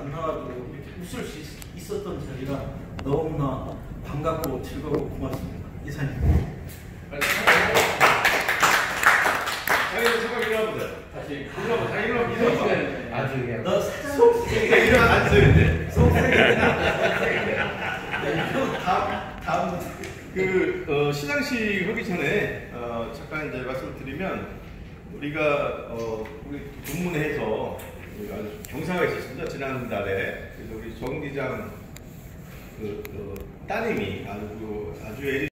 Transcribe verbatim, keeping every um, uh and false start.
만나가지고 이렇게 웃을 수 있, 있었던 자리가 너무나 반갑고 즐겁고 고맙습니다. 이사님. 자기 잠깐 일어나보자. 다시 일어나봐. 자 일어나 일어나. 아주 그냥. 너 속세가 일어나 앉으세요 이제. 다음 다음 그 어, 시상식 하기 전에 어, 잠깐 이제 말씀을 드리면 우리가 어, 우리 동문회에서 아주 경사가 있었습니다. 지난달에. 그래서 우리 정 기장 그, 그 따님이 아주 아주 애리